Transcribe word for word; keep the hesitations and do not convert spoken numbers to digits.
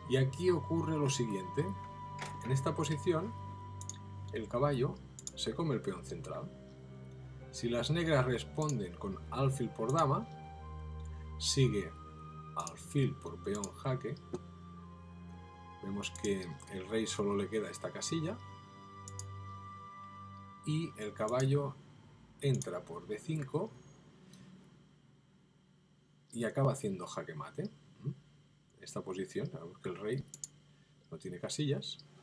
Y aquí ocurre lo siguiente. En esta posición, el caballo se come el peón central. Si las negras responden con alfil por dama, sigue alfil por peón jaque. Vemos que el rey solo le queda esta casilla. Y el caballo entra por de cinco y acaba haciendo jaque mate. Esta posición, vemos que el rey no tiene casillas.